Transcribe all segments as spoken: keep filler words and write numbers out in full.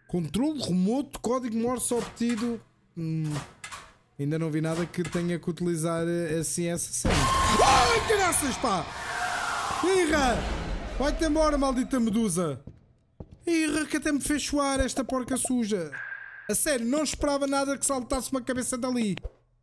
Controle remoto, código Morse obtido. Hum, ainda não vi nada que tenha que utilizar assim essa cena. Ai, caraças, pá! Irra! Vai-te embora, maldita medusa! Irra, que até me fez suar esta porca suja! A sério, não esperava nada que saltasse uma cabeça dali!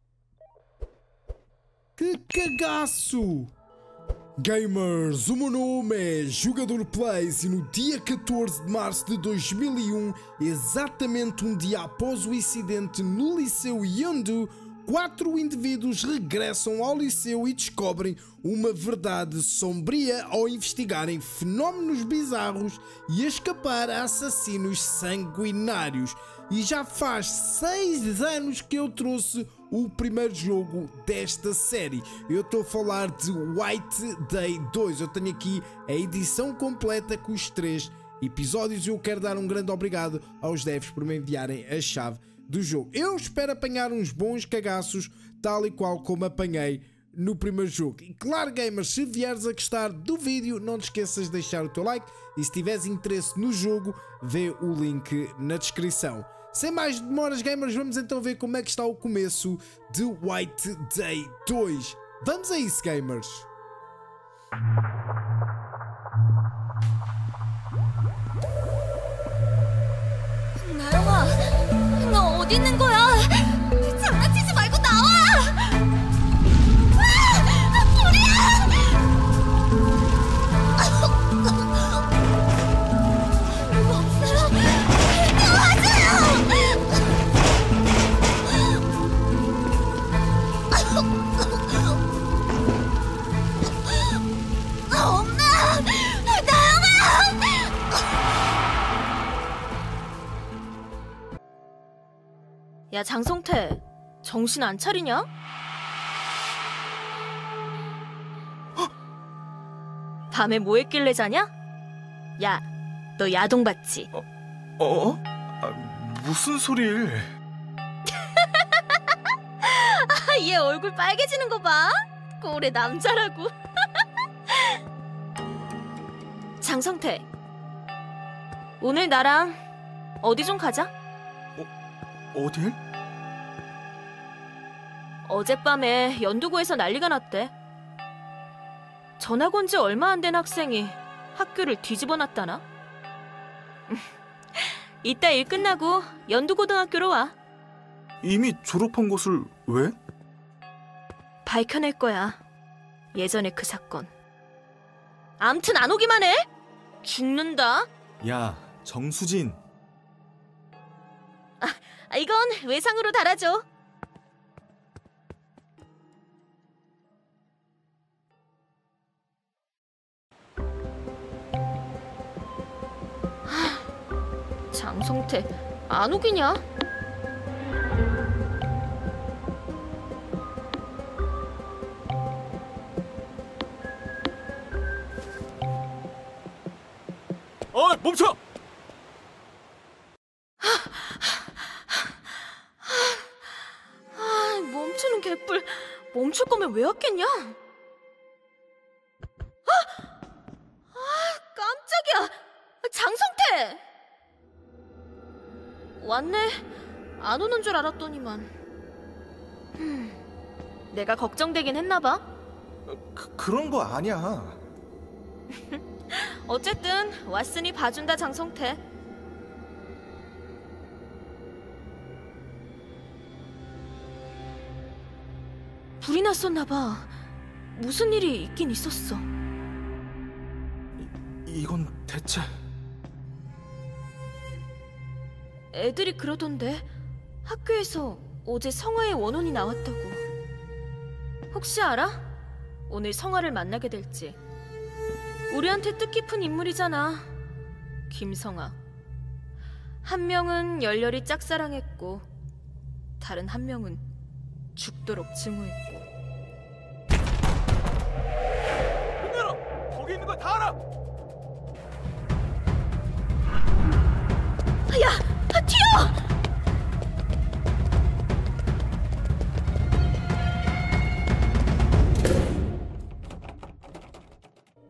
Que cagaço! Gamers, o meu nome é Jogador Plays e no dia catorze de março de dois mil e um, exatamente um dia após o incidente no Liceu Yondu, quatro indivíduos regressam ao liceu e descobrem uma verdade sombria ao investigarem fenómenos bizarros e escapar a assassinos sanguinários. E já faz seis anos que eu trouxe o primeiro jogo desta série. Eu estou a falar de White Day dois. Eu tenho aqui a edição completa com os três episódios e eu quero dar um grande obrigado aos devs por me enviarem a chave do jogo. Eu espero apanhar uns bons cagaços, tal e qual como apanhei no primeiro jogo. E claro, gamers, se vieres a gostar do vídeo, não te esqueças de deixar o teu like e se tiveres interesse no jogo, vê o link na descrição. Sem mais demoras, gamers, vamos então ver como é que está o começo de White Day dois. Vamos a isso, gamers! 나영아, 너 어디 있는 거야? 장난치지 말고 나와! 아! 불이야! 멈춰요! 도와줘요! 엄마! 나영아! 야, 장성태, 정신 안 차리냐? 밤에 뭐 했길래 자냐? 야, 너 야동 봤지? 어? 어? 아, 무슨 소리를? 아, 얘 얼굴 빨개지는 거 봐. 꼴의 남자라고. 장성태, 오늘 나랑 어디 좀 가자. 어딜? 어젯밤에 연두고에서 난리가 났대. 전학 온 지 얼마 안 된 학생이 학교를 뒤집어 놨다나? 이따 일 끝나고 연두고등학교로 와. 이미 졸업한 곳을 왜? 밝혀낼 거야. 예전에 그 사건. 암튼 안 오기만 해. 죽는다. 야, 정수진. 아, 이건 외상으로 달아줘. 하, 장성태, 안 오기냐? 어, 멈춰! 아, 멈추는 개뿔. 멈출 거면 왜 왔겠냐? 아! 아, 깜짝이야. 장성태! 왔네. 안 오는 줄 알았더니만. 흠, 내가 걱정되긴 했나봐. 그, 그런 거 아니야. 어쨌든 왔으니 봐준다, 장성태. 불이 났었나봐. 무슨 일이 있긴 있었어. 이, 이건 대체... 애들이 그러던데 학교에서 어제 성화의 원혼이 나왔다고. 혹시 알아? 오늘 성화를 만나게 될지. 우리한테 뜻깊은 인물이잖아. 김성화. 한 명은 열렬히 짝사랑했고 다른 한 명은 죽도록 증오했고. 문 열어! 거기 있는 거 다 알아! 야! 튀어!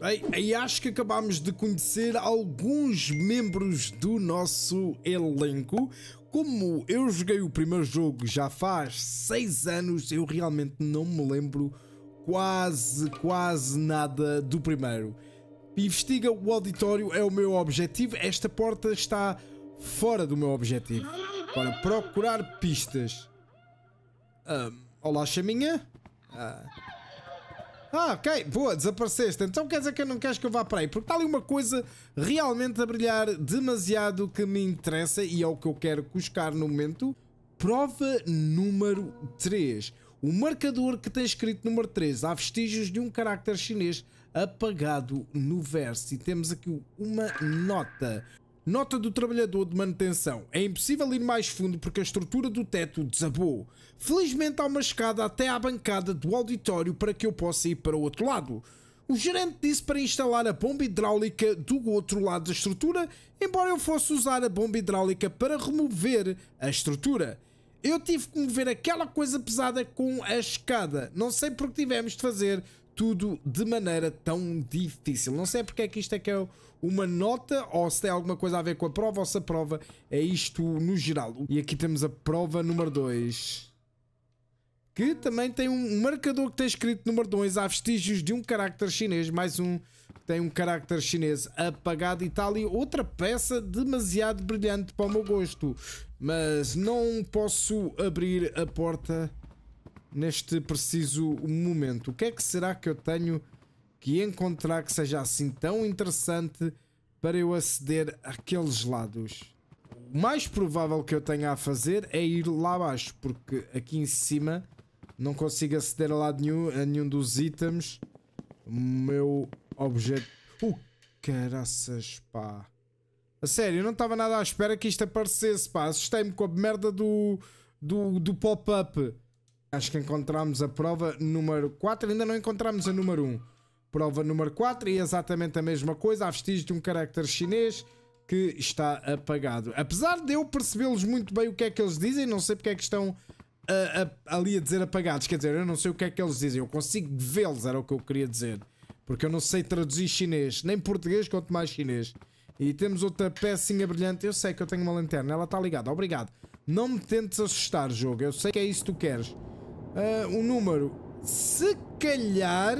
Bem, e acho que acabámos de conhecer alguns membros do nosso elenco. Como eu joguei o primeiro jogo já faz seis anos, eu realmente não me lembro quase, quase nada do primeiro. Investiga o auditório é o meu objetivo. Esta porta está fora do meu objetivo. Para procurar pistas. Ah, olá, chaminha. Ah. ah, ok, boa, desapareceste. Então quer dizer que não queres que eu vá para aí? Porque está ali uma coisa realmente a brilhar demasiado que me interessa e é o que eu quero buscar no momento. Prova número três. O marcador que tem escrito número três. Há vestígios de um carácter chinês apagado no verso. E temos aqui uma nota. Nota do trabalhador de manutenção. É impossível ir mais fundo porque a estrutura do teto desabou. Felizmente há uma escada até à bancada do auditório para que eu possa ir para o outro lado. O gerente disse para instalar a bomba hidráulica do outro lado da estrutura, embora eu fosse usar a bomba hidráulica para remover a estrutura. Eu tive que mover aquela coisa pesada com a escada. Não sei porque tivemos de fazer tudo de maneira tão difícil. Não sei porque é que isto é que é uma nota, ou se tem alguma coisa a ver com a prova, ou se a prova é isto no geral. E aqui temos a prova número dois. Que também tem um marcador que tem escrito número dois. Há vestígios de um carácter chinês. Mais um que tem um carácter chinês apagado e tal. E outra peça demasiado brilhante para o meu gosto. Mas não posso abrir a porta neste preciso momento. O que é que será que eu tenho que encontrar que seja assim tão interessante para eu aceder àqueles lados? O mais provável que eu tenha a fazer é ir lá abaixo, porque aqui em cima não consigo aceder a lado nenhum, a nenhum dos itens. O meu objeto... Uh, caraças, pá. A sério, eu não estava nada à espera que isto aparecesse, pá. Assustei-me com a merda do, do, do pop-up. Acho que encontramos a prova número quatro. Ainda não encontramos a número um. Prova número quatro e é exatamente a mesma coisa. Há vestígios de um carácter chinês que está apagado. Apesar de eu percebê-los muito bem o que é que eles dizem, não sei porque é que estão a, a, ali a dizer apagados. Quer dizer, eu não sei o que é que eles dizem. Eu consigo vê-los, era o que eu queria dizer. Porque eu não sei traduzir chinês, nem português, quanto mais chinês. E temos outra pecinha brilhante. Eu sei que eu tenho uma lanterna, ela está ligada. Obrigado. Não me tentes assustar, jogo. Eu sei que é isso que tu queres. Uh, o número, se calhar,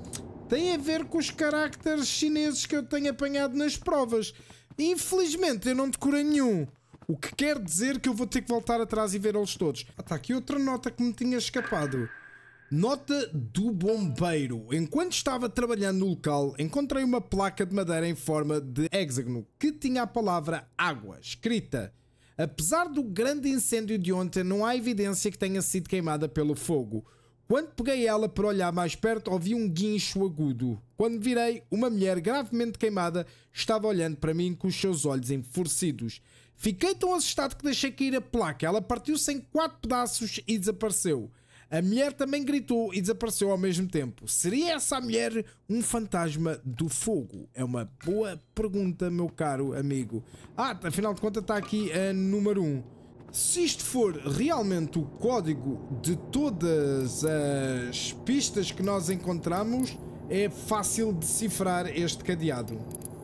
tem a ver com os caracteres chineses que eu tenho apanhado nas provas. Infelizmente eu não decorei nenhum, o que quer dizer que eu vou ter que voltar atrás e ver-los todos. Ah, está aqui outra nota que me tinha escapado. Nota do bombeiro. Enquanto estava trabalhando no local, encontrei uma placa de madeira em forma de hexágono que tinha a palavra água escrita. Apesar do grande incêndio de ontem, não há evidência que tenha sido queimada pelo fogo. Quando peguei ela para olhar mais perto, ouvi um guincho agudo. Quando virei, uma mulher gravemente queimada estava olhando para mim com os seus olhos enfurecidos. Fiquei tão assustado que deixei cair a placa. Ela partiu-se em quatro pedaços e desapareceu. A mulher também gritou e desapareceu ao mesmo tempo. Seria essa a mulher um fantasma do fogo? É uma boa pergunta, meu caro amigo. Ah, afinal de contas está aqui a número um. Se isto for realmente o código de todas as pistas que nós encontramos, é fácil decifrar este cadeado.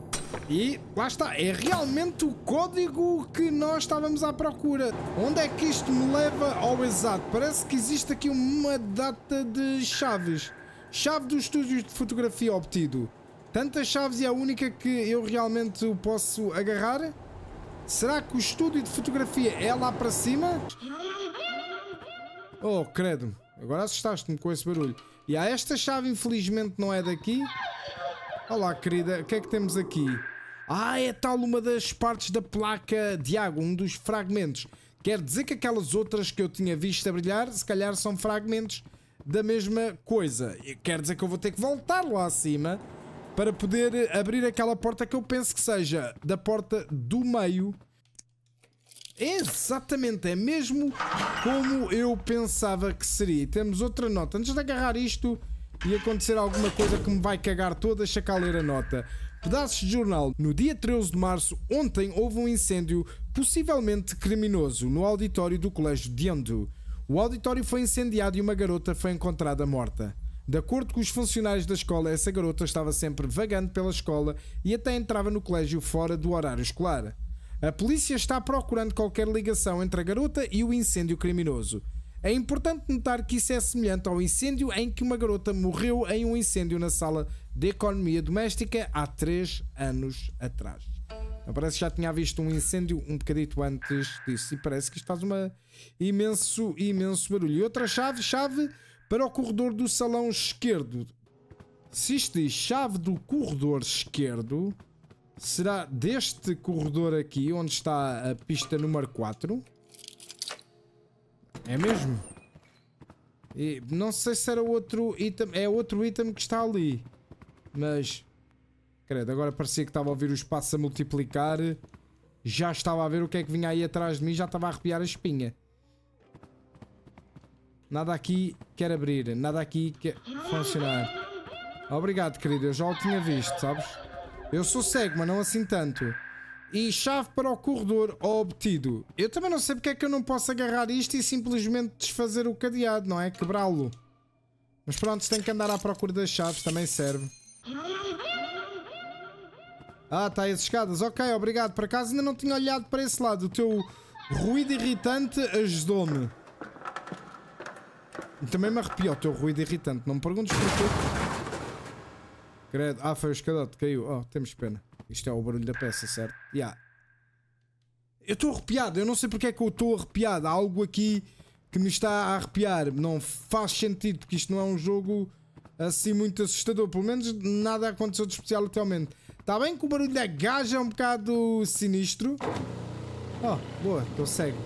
E lá está, é realmente o código que nós estávamos à procura. Onde é que isto me leva ao exato? Parece que existe aqui uma data de chaves. Chave do estúdio de fotografia obtido. Tantas chaves e a única que eu realmente posso agarrar? Será que o estúdio de fotografia é lá para cima? Oh, credo. Agora assustaste-me com esse barulho. E há esta chave, infelizmente, não é daqui. Olá, querida. O que é que temos aqui? Ah, é tal uma das partes da placa de água, um dos fragmentos. Quer dizer que aquelas outras que eu tinha visto a brilhar, se calhar são fragmentos da mesma coisa. Quer dizer que eu vou ter que voltar lá acima para poder abrir aquela porta que eu penso que seja da porta do meio. Exatamente, é mesmo como eu pensava que seria. E temos outra nota. Antes de agarrar isto e acontecer alguma coisa que me vai cagar toda, deixa cá ler a nota. Pedaços de jornal. No dia treze de março, ontem, houve um incêndio possivelmente criminoso no auditório do colégio de Ando. O auditório foi incendiado e uma garota foi encontrada morta. De acordo com os funcionários da escola, essa garota estava sempre vagando pela escola e até entrava no colégio fora do horário escolar. A polícia está procurando qualquer ligação entre a garota e o incêndio criminoso. É importante notar que isso é semelhante ao incêndio em que uma garota morreu em um incêndio na sala de economia doméstica há três anos atrás. Parece que já tinha visto um incêndio um bocadito antes disso e parece que isto faz uma imenso, imenso barulho. E outra chave, chave para o corredor do salão esquerdo. Se isto diz chave do corredor esquerdo, será deste corredor aqui, onde está a pista número quatro? É mesmo? E não sei se era outro item, é outro item que está ali. Mas, credo, agora parecia que estava a ouvir o espaço a multiplicar. Já estava a ver o que é que vinha aí atrás de mim, já estava a arrepiar a espinha. Nada aqui quer abrir, nada aqui quer funcionar. Obrigado, querido, eu já o tinha visto, sabes? Eu sou cego, mas não assim tanto. E chave para o corredor obtido. Eu também não sei porque é que eu não posso agarrar isto e simplesmente desfazer o cadeado, não é? Quebrá-lo. Mas pronto, se tem que andar à procura das chaves, também serve. Ah, está aí as escadas. Ok, obrigado. Por acaso ainda não tinha olhado para esse lado. O teu ruído irritante ajudou-me. Também me arrepiou o teu ruído irritante. Não me perguntes porquê. Credo. Ah, foi o escadote. Caiu. Oh, temos pena. Isto é o barulho da peça, certo? Yeah. Eu estou arrepiado. Eu não sei porque é que eu estou arrepiado. Há algo aqui que me está a arrepiar. Não faz sentido, porque isto não é um jogo assim muito assustador. Pelo menos nada aconteceu de especial até ao momento. Está bem que o barulho da gaja é um bocado sinistro. Oh, boa. Estou cego.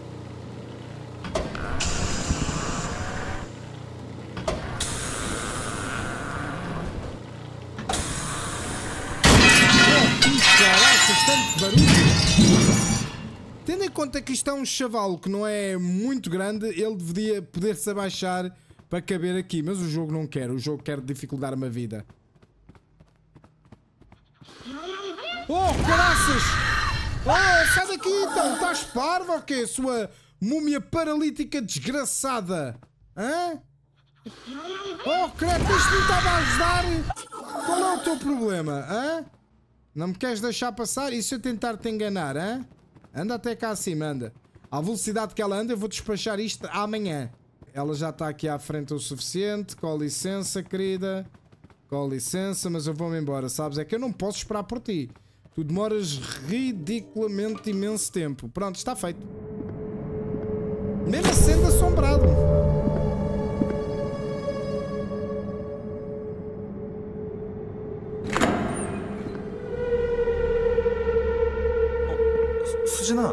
Bastante barulho. Tendo em conta que isto é um chavalo que não é muito grande, ele deveria poder-se abaixar para caber aqui, mas o jogo não quer, o jogo quer dificultar-me a vida. Oh, caraças! Oh, sai daqui então, estás parvo ou quê, sua múmia paralítica desgraçada? Hã? Oh, credo, isto não estava a ajudar? Qual é o teu problema, hã? Não me queres deixar passar? E se eu tentar te enganar, hein? Anda até cá acima, anda. À velocidade que ela anda, eu vou despachar isto amanhã. Ela já está aqui à frente o suficiente. Com licença, querida. Com licença, mas eu vou-me embora, sabes? É que eu não posso esperar por ti. Tu demoras ridiculamente imenso tempo. Pronto, está feito. Mesmo sendo assombrado. 수진아,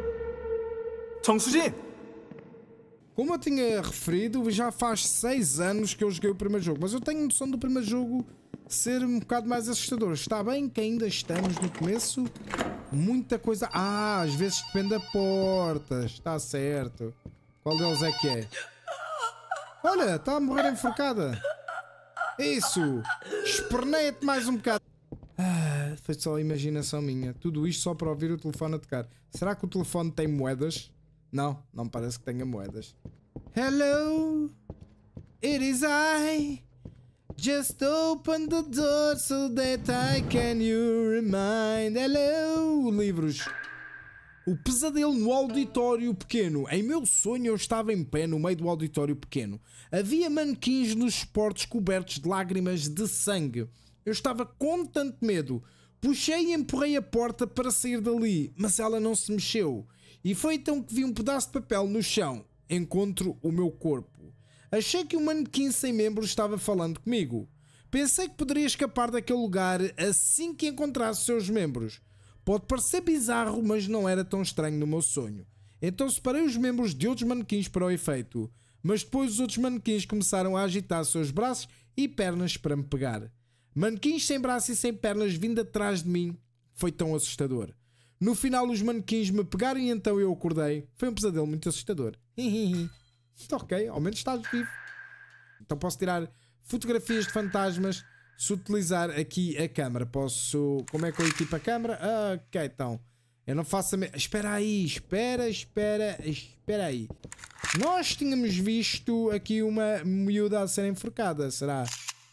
정수진! Como eu tinha referido, já faz seis anos que eu joguei o primeiro jogo, mas eu tenho noção do primeiro jogo ser um bocado mais assustador. Está bem que ainda estamos no começo, muita coisa... Ah, às vezes depende da porta, está certo. Qual deles é que é? Olha, está a morrer enforcada. Isso, esperneia-te mais um bocado. Ah, foi só a imaginação minha. Tudo isto só para ouvir o telefone a tocar. Será que o telefone tem moedas? Não, não parece que tenha moedas. Hello, it is I. Just open the door so that I can you remind. Hello, livros. O pesadelo no auditório pequeno. Em meu sonho eu estava em pé no meio do auditório pequeno. Havia manequins nos suportes cobertos de lágrimas de sangue. Eu estava com tanto medo. Puxei e empurrei a porta para sair dali, mas ela não se mexeu. E foi então que vi um pedaço de papel no chão. Encontro o meu corpo. Achei que o manequim sem membros estava falando comigo. Pensei que poderia escapar daquele lugar assim que encontrasse seus membros. Pode parecer bizarro, mas não era tão estranho no meu sonho. Então separei os membros de outros manequins para o efeito. Mas depois os outros manequins começaram a agitar seus braços e pernas para me pegar. Manequins sem braços e sem pernas vindo atrás de mim. Foi tão assustador. No final os manequins me pegaram e então eu acordei. Foi um pesadelo muito assustador. Ok, ao menos estás vivo. Então posso tirar fotografias de fantasmas se utilizar aqui a câmera. Posso... Como é que eu equipo a câmera? Ah, ok, então. Eu não faço a... Me... Espera aí, espera, espera, espera aí. Nós tínhamos visto aqui uma miúda a ser enforcada, será?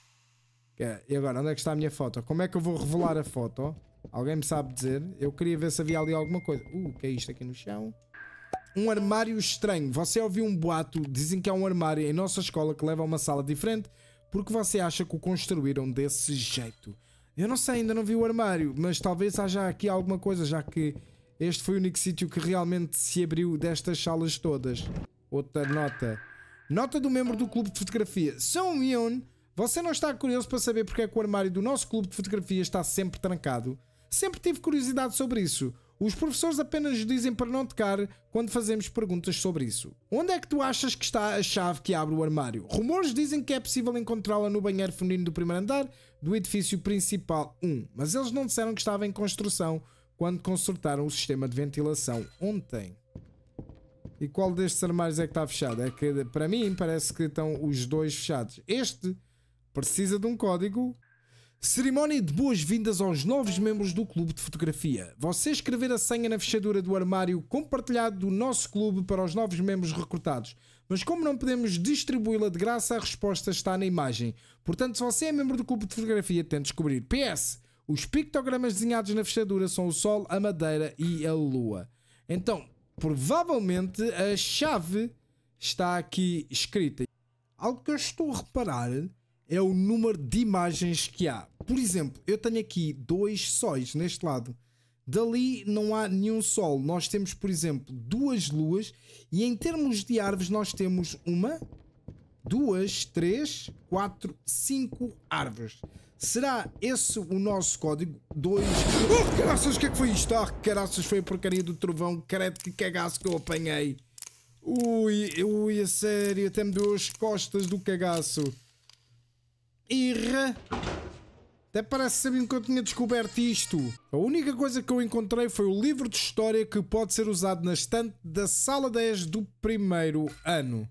E agora, onde é que está a minha foto? Como é que eu vou revelar a foto? Alguém me sabe dizer? Eu queria ver se havia ali alguma coisa. Uh, o que é isto aqui no chão? Um armário estranho. Você ouviu um boato, dizem que há um armário em nossa escola que leva a uma sala diferente porque você acha que o construíram desse jeito. Eu não sei, ainda não vi o armário, mas talvez haja aqui alguma coisa, já que este foi o único sítio que realmente se abriu destas salas todas. Outra nota. Nota do membro do clube de fotografia. Song Myun, você não está curioso para saber porque é que o armário do nosso clube de fotografia está sempre trancado? Sempre tive curiosidade sobre isso. Os professores apenas nos dizem para não tocar quando fazemos perguntas sobre isso. Onde é que tu achas que está a chave que abre o armário? Rumores dizem que é possível encontrá-la no banheiro feminino do primeiro andar do edifício principal um, mas eles não disseram que estava em construção quando consertaram o sistema de ventilação ontem. E qual destes armários é que está fechado? É que para mim parece que estão os dois fechados. Este precisa de um código. Cerimónia de boas-vindas aos novos membros do clube de fotografia. Você escrever a senha na fechadura do armário compartilhado do nosso clube para os novos membros recrutados. Mas como não podemos distribuí-la de graça, a resposta está na imagem. Portanto, se você é membro do clube de fotografia, tente descobrir. P S. Os pictogramas desenhados na fechadura são o sol, a madeira e a lua. Então, provavelmente a chave está aqui escrita. Algo que eu estou a reparar é o número de imagens que há. Por exemplo, eu tenho aqui dois sóis neste lado. Dali não há nenhum sol. Nós temos, por exemplo, duas luas. E em termos de árvores nós temos uma, duas, três, quatro, cinco árvores. Será esse o nosso código? Dois... Oh, caraças, o que é que foi isto? Ah, caraças, foi a porcaria do trovão. Credo, que cagaço que eu apanhei. Ui, ui, a sério. Até me deu as costas do cagaço. Irra. Até parece saber que eu tinha descoberto isto. A única coisa que eu encontrei foi o livro de história que pode ser usado na estante da sala dez do primeiro ano.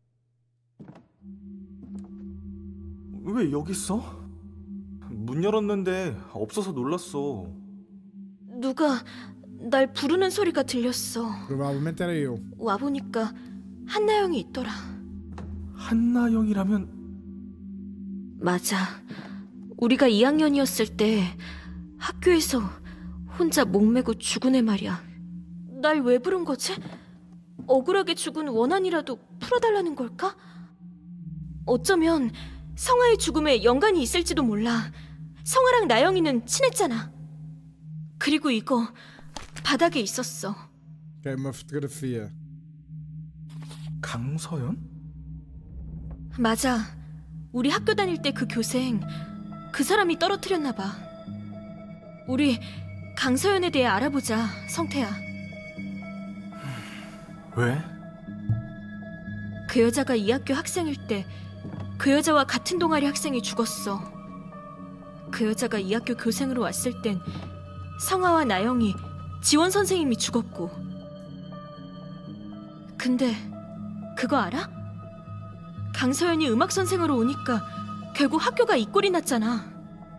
왜 여기 있어? 문 열었는데 없어서 놀랐어. 누가 날 부르는 소리가 들렸어. Provavelmente era eu. 와보니까 한나영이 있더라. 한나영이라면 맞아. 우리가 이 학년이었을 때 학교에서 혼자 목매고 죽은 애 말이야. 날 왜 부른 거지? 억울하게 죽은 원한이라도 풀어달라는 걸까? 어쩌면 성아의 죽음에 연관이 있을지도 몰라. 성아랑 나영이는 친했잖아. 그리고 이거 바닥에 있었어. É uma fotografia. 강서연? 맞아. 우리 학교 다닐 때 그 교생, 그 사람이 떨어뜨렸나 봐. 우리 강서연에 대해 알아보자, 성태야. 왜? 그 여자가 이 학교 학생일 때 그 여자와 같은 동아리 학생이 죽었어. 그 여자가 이 학교 교생으로 왔을 땐 성아와 나영이, 지원 선생님이 죽었고. 근데 그거 알아? 강서연이 음악 선생으로 오니까 결국 학교가 이 꼴이 났잖아.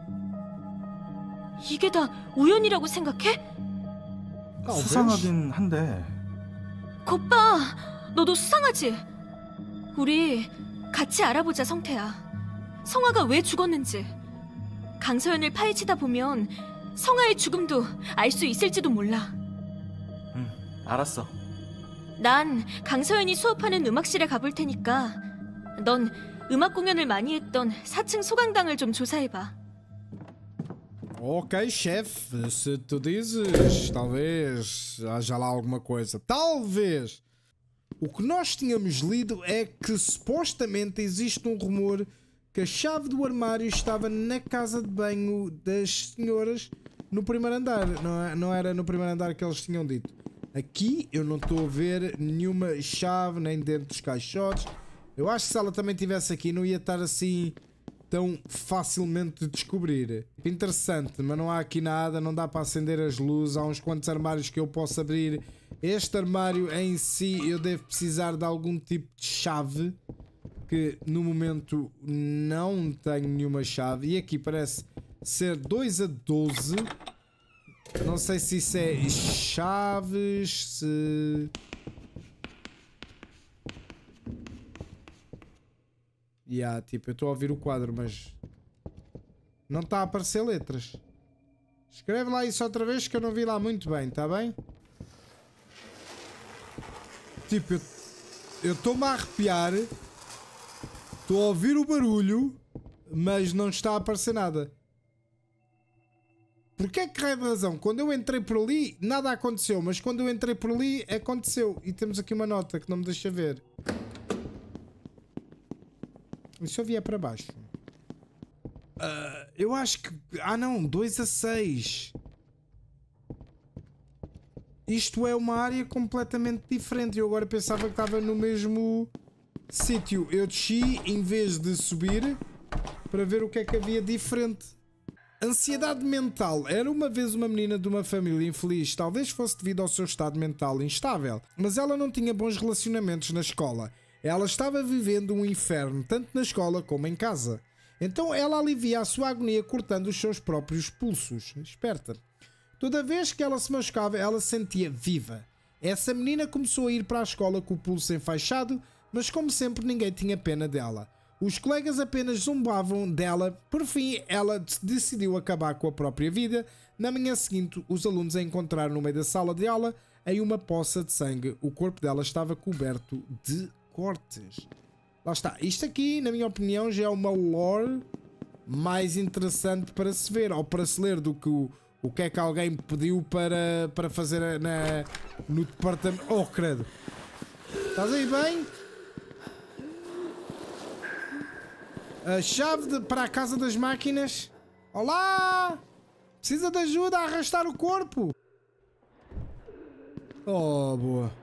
이게 다 우연이라고 생각해? 수상하긴 한데. 겉봐, 너도 수상하지? 우리 같이 알아보자, 성태야. 성아가 왜 죽었는지. 강서연을 파헤치다 보면 성아의 죽음도 알 수 있을지도 몰라. 응, 알았어. 난 강서연이 수업하는 음악실에 가볼 테니까 넌 음악 공연을 많이 했던 사 층 소강당을 좀 조사해봐. Ok, chefe, se tu dizes, talvez haja lá alguma coisa. Talvez. O que nós tínhamos lido é que supostamente existe um rumor que a chave do armário estava na casa de banho das senhoras no primeiro andar. Não, não era no primeiro andar que eles tinham dito. Aqui eu não estou a ver nenhuma chave nem dentro dos caixotes. Eu acho que se ela também estivesse aqui não ia estar assim tão facilmente de descobrir. Interessante, mas não há aqui nada, não dá para acender as luzes. Há uns quantos armários que eu posso abrir. Este armário em si eu devo precisar de algum tipo de chave, que no momento não tenho nenhuma chave. E aqui parece ser dois a doze. Não sei se isso é chaves, se... E yeah, tipo, eu estou a ouvir o quadro, mas não está a aparecer letras. Escreve lá isso outra vez que eu não vi lá muito bem, está bem? Tipo, eu estou-me a arrepiar. Estou a ouvir o barulho, mas não está a aparecer nada. Porque é que raio de razão? Quando eu entrei por ali, nada aconteceu. Mas quando eu entrei por ali, aconteceu. E temos aqui uma nota que não me deixa ver. E se eu vier para baixo? Uh, eu acho que... Ah não, dois a seis. Isto é uma área completamente diferente. Eu agora pensava que estava no mesmo sítio. Eu desci em vez de subir para ver o que é que havia diferente. Ansiedade mental. Era uma vez uma menina de uma família infeliz. Talvez fosse devido ao seu estado mental instável. Mas ela não tinha bons relacionamentos na escola. Ela estava vivendo um inferno, tanto na escola como em casa. Então ela alivia a sua agonia cortando os seus próprios pulsos. Esperta. Toda vez que ela se machucava, ela se sentia viva. Essa menina começou a ir para a escola com o pulso enfaixado, mas como sempre ninguém tinha pena dela. Os colegas apenas zombavam dela. Por fim, ela decidiu acabar com a própria vida. Na manhã seguinte, os alunos a encontraram no meio da sala de aula em uma poça de sangue. O corpo dela estava coberto de cortes. Lá está. Isto aqui, na minha opinião, já é uma lore mais interessante para se ver ou para se ler do que o, o que é que alguém pediu para, para fazer na, no departamento. Oh, credo. Estás aí bem? A chave de, para a casa das máquinas. Olá! Precisa de ajuda a arrastar o corpo. Oh, boa.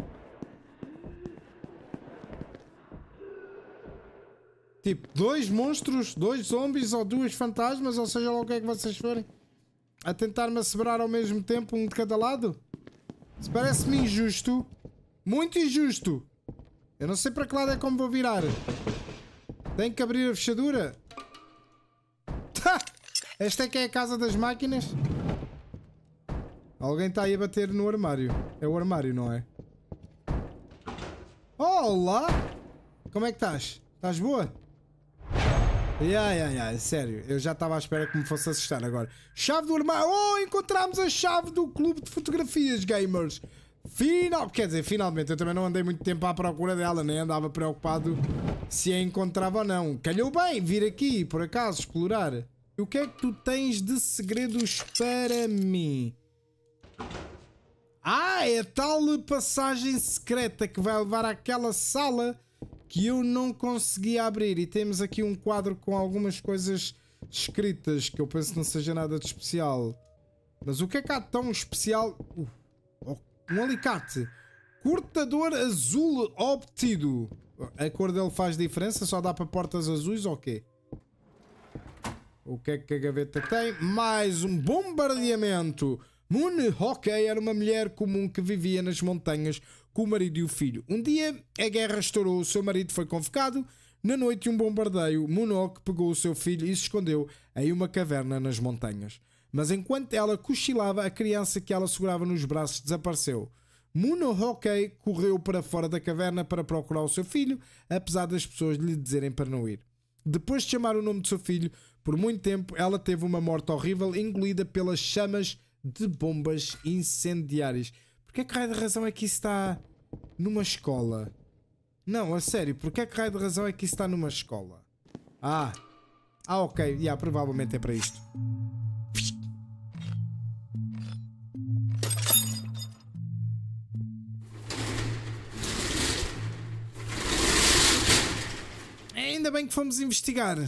Tipo, dois monstros, dois zombies ou duas fantasmas, ou seja lá o que é que vocês forem, a tentar-me asseverar ao mesmo tempo, um de cada lado. Isso parece-me injusto. Muito injusto. Eu não sei para que lado é como vou virar. Tenho que abrir a fechadura. Tá! Esta é que é a casa das máquinas. Alguém está aí a bater no armário. É o armário, não é? Olá! Como é que estás? Estás boa? Ya, ya, ya, sério. Eu já estava à espera que me fosse assustar agora. Chave do armário. Oh, encontramos a chave do clube de fotografias, gamers. Final... Quer dizer, finalmente. Eu também não andei muito tempo à procura dela. Nem andava preocupado se a encontrava ou não. Calhou bem vir aqui, por acaso, explorar. E o que é que tu tens de segredos para mim? Ah, é a tal passagem secreta que vai levar àquela sala que eu não consegui abrir. E temos aqui um quadro com algumas coisas escritas que eu penso que não seja nada de especial. Mas o que é que há tão especial? Uh, um alicate. Cortador azul obtido. A cor dele faz diferença? Só dá para portas azuis ou quê? O que é que a gaveta tem? Mais um bombardeamento. Moon Hockey era uma mulher comum que vivia nas montanhas com o marido e o filho. Um dia a guerra estourou, o seu marido foi convocado. Na noite de um bombardeio, Moonhawk pegou o seu filho e se escondeu em uma caverna nas montanhas. Mas enquanto ela cochilava, a criança que ela segurava nos braços desapareceu. Moonhawk correu para fora da caverna para procurar o seu filho, apesar das pessoas lhe dizerem para não ir. Depois de chamar o nome do seu filho, por muito tempo ela teve uma morte horrível, engolida pelas chamas de bombas incendiárias. Porquê que raio de razão é que isso está numa escola? Não, a sério, porquê que raio de razão é que isso está numa escola? Ah, ah ok, yeah, provavelmente é para isto. Ainda bem que fomos investigar.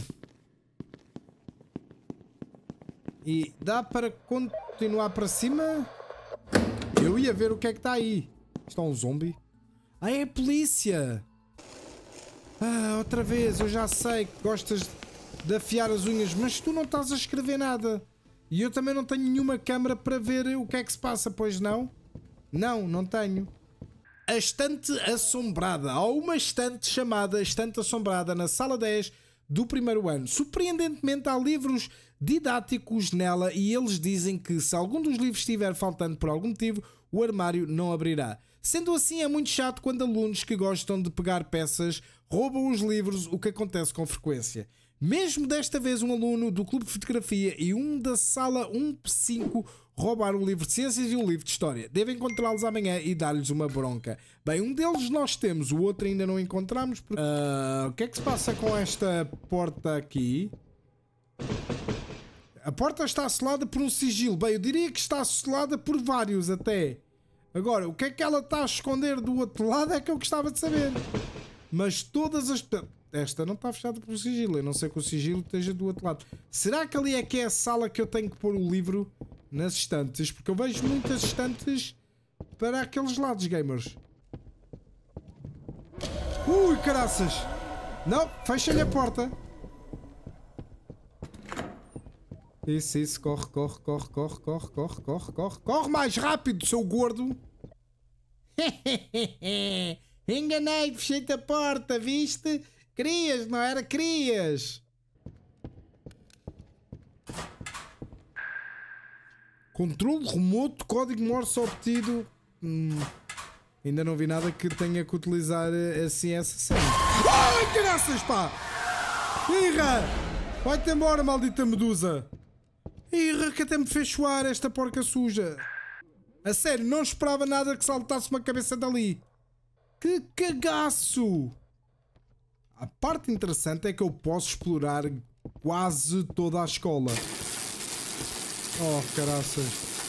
E dá para continuar para cima? Eu ia ver o que é que está aí. Está um zombie? Ah, é a polícia! Ah, outra vez, eu já sei que gostas de afiar as unhas, mas tu não estás a escrever nada. E eu também não tenho nenhuma câmara para ver o que é que se passa, pois não? Não, não tenho. A estante assombrada. Há uma estante chamada Estante Assombrada na sala dez do primeiro ano. Surpreendentemente há livros didáticos nela e eles dizem que se algum dos livros estiver faltando por algum motivo, o armário não abrirá. Sendo assim, é muito chato quando alunos que gostam de pegar peças roubam os livros, o que acontece com frequência. Mesmo desta vez, um aluno do Clube de Fotografia e um da Sala um P cinco roubaram um livro de Ciências e um livro de História. Devem encontrá-los amanhã e dar-lhes uma bronca. Bem, um deles nós temos, o outro ainda não encontramos. Porque... Uh, o que é que se passa com esta porta aqui? A porta está selada por um sigilo. Bem, eu diria que está selada por vários até. Agora, o que é que ela está a esconder do outro lado é que eu gostava de saber. Mas todas as... Esta não está fechada por sigilo. Eu não sei que o sigilo esteja do outro lado. Será que ali é que é a sala que eu tenho que pôr o livro nas estantes? Porque eu vejo muitas estantes para aqueles lados, gamers. Ui, caraças! Não, fecha-lhe a porta. Isso, isso, corre, corre, corre, corre, corre, corre, corre, corre. Corre mais rápido, seu gordo! Enganei, fechei-te a porta, viste? Querias, não era? Querias! Controle remoto, código Morse obtido. Hum, ainda não vi nada que tenha que utilizar assim essa cena. Ai, graças, pá! Irra! Vai-te embora, maldita medusa! Irra, que até me fez choar esta porca suja! A sério, não esperava nada que saltasse uma cabeça dali! Que cagaço! A parte interessante é que eu posso explorar quase toda a escola. Oh, caraças.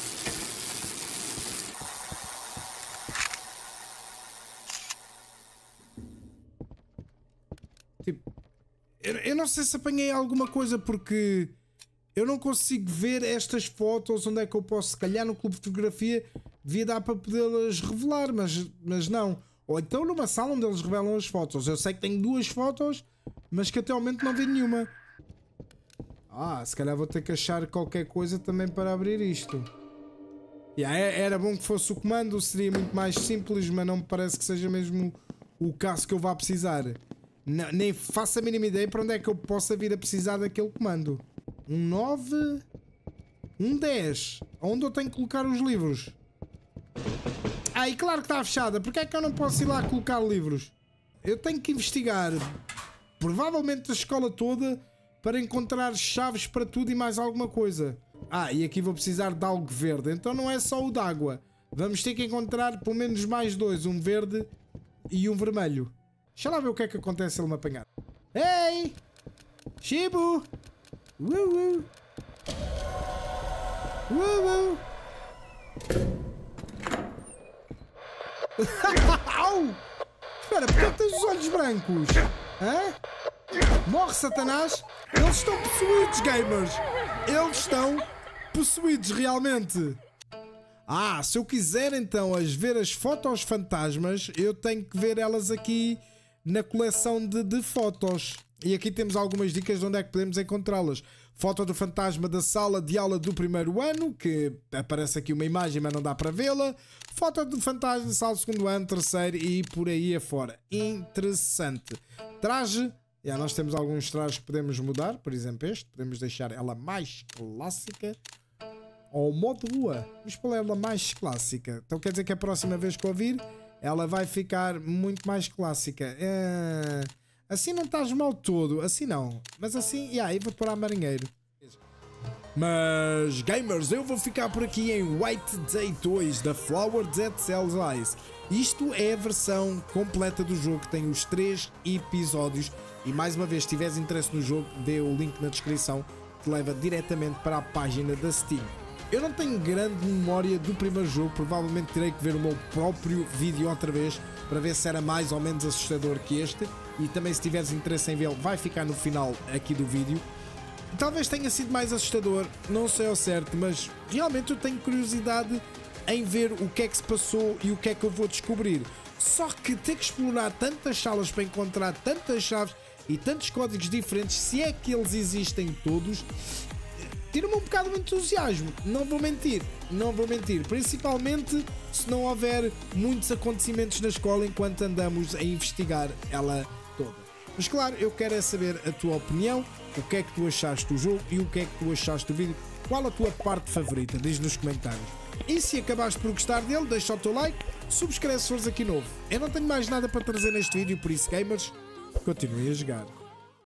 Tipo, eu, eu não sei se apanhei alguma coisa porque eu não consigo ver estas fotos. Onde é que eu posso? Se calhar no clube de fotografia devia dar para podê-las revelar, mas, mas não. Ou então numa sala onde eles revelam as fotos. Eu sei que tenho duas fotos, mas que até ao momento não vi nenhuma. Ah, se calhar vou ter que achar qualquer coisa também para abrir isto. Yeah, era bom que fosse o comando, seria muito mais simples, mas não me parece que seja mesmo o caso que eu vá precisar. Não, nem faço a mínima ideia para onde é que eu possa vir a precisar daquele comando. Um nove... Um dez. Onde eu tenho que colocar os livros? Ah, e claro que está fechada. Porque é que eu não posso ir lá colocar livros? Eu tenho que investigar provavelmente a escola toda para encontrar chaves para tudo e mais alguma coisa. Ah, e aqui vou precisar de algo verde. Então não é só o d'água. Vamos ter que encontrar pelo menos mais dois. Um verde e um vermelho. Deixa lá ver o que é que acontece se ele me apanhar. Ei! Shibu! Uh, uh. Uh, uh. Au! Espera, porque é que tens os olhos brancos? Hã? Morre, Satanás! Eles estão possuídos, gamers! Eles estão possuídos, realmente! Ah, se eu quiser então as ver as fotos fantasmas, eu tenho que ver elas aqui na coleção de, de fotos. E aqui temos algumas dicas de onde é que podemos encontrá-las. Foto do fantasma da sala de aula do primeiro ano, que aparece aqui uma imagem, mas não dá para vê-la. Foto do fantasma da sala do segundo ano, terceiro e por aí afora. Interessante. Traje. Já, nós temos alguns trajes que podemos mudar. Por exemplo este. Podemos deixar ela mais clássica. Ou modo rua. Vamos pôr ela mais clássica. Então quer dizer que a próxima vez que eu vir, ela vai ficar muito mais clássica. É... Assim não estás mal todo, assim não. Mas assim, e aí vou-te pôr a marinheiro. Mas, gamers, eu vou ficar por aqui em White Day dois da Flower Dead Cells Eyes. Isto é a versão completa do jogo, que tem os três episódios. E mais uma vez, se tiveres interesse no jogo, dê o link na descrição, que leva diretamente para a página da Steam. Eu não tenho grande memória do primeiro jogo, provavelmente terei que ver o meu próprio vídeo outra vez para ver se era mais ou menos assustador que este. E também, se tiveres interesse em vê-lo, vai ficar no final aqui do vídeo. Talvez tenha sido mais assustador, não sei ao certo, mas realmente eu tenho curiosidade em ver o que é que se passou e o que é que eu vou descobrir. Só que ter que explorar tantas salas para encontrar tantas chaves e tantos códigos diferentes, se é que eles existem todos, tira-me um bocado de entusiasmo. Não vou mentir, não vou mentir. Principalmente se não houver muitos acontecimentos na escola enquanto andamos a investigar ela toda. Mas claro, eu quero é saber a tua opinião, o que é que tu achaste do jogo e o que é que tu achaste do vídeo. Qual a tua parte favorita? Diz nos comentários. E se acabaste por gostar dele, deixa o teu like, subscreve se fores aqui novo. Eu não tenho mais nada para trazer neste vídeo, por isso gamers, continuem a jogar.